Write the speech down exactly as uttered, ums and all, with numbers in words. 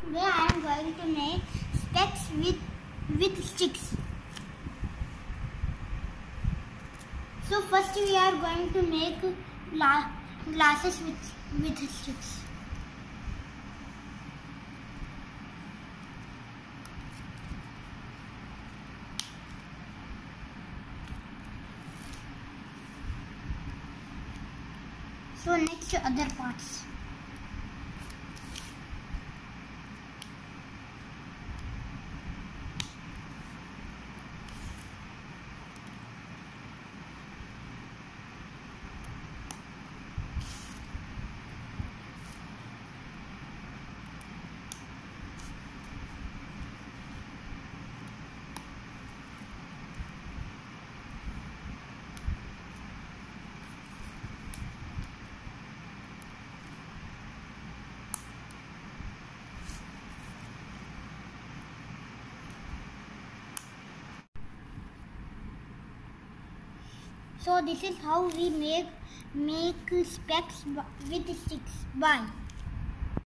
Today I am going to make specs with with sticks. So first we are going to make gla glasses with with sticks. So next other parts. So this is how we make make specs with sticks. Bye.